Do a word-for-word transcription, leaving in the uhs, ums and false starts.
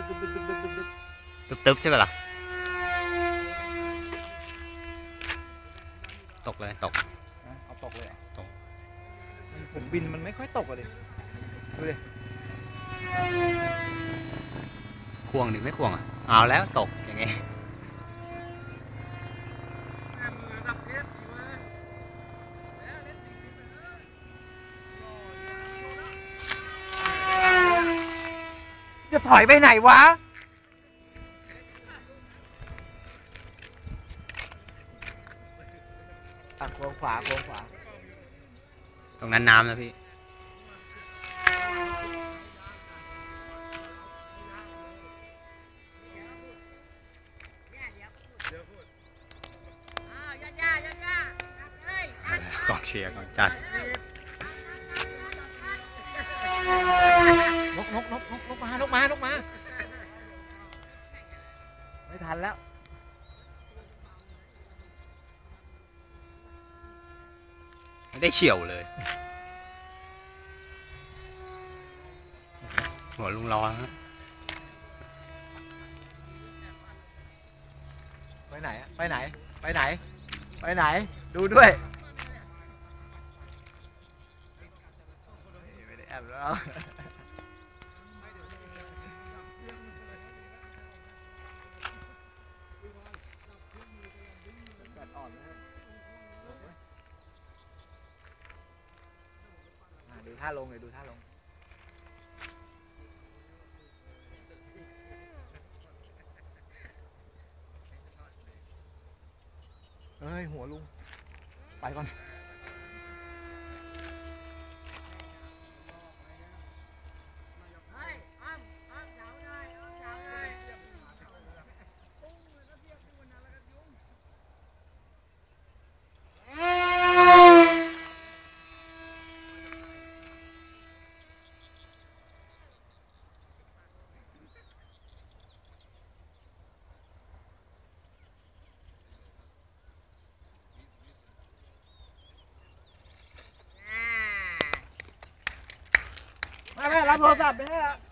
ตึ๊บๆใช่ไหมล่ะตกเลยตกเอาตกเลยตกผมบินมันไม่ค่อยตกเลยดูดิควงหรือไม่ควงอ่ะเอาแล้วตกอย่างเงี้ยจะถอยไปไหนวะอ่ะควงขวาควงขวาตรงนั้นน้ำนะพี่กองเชียร์กองจัดนกนกนกนกนกมานกมานกมาไม่ทันแล้วไม่ได้เฉี่ยวเลยหัวลุงร้อนไปไหนไปไหนไปไหนไปไหนดูด้วยไม่ได้แอบแล้วดูท่าลงเลยดูท่าลงเฮ้ยหัวลุงไปก่อนไม่ไม่รับโทรศัพท์ไม่ให้ละ